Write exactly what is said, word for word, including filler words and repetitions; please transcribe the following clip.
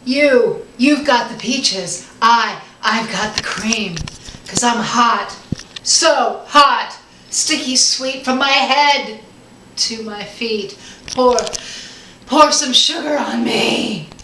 You, you've got the peaches. I, I've got the cream. 'Cause I'm hot. So hot. Sticky sweet from my head to my feet. Pour, pour some sugar on me.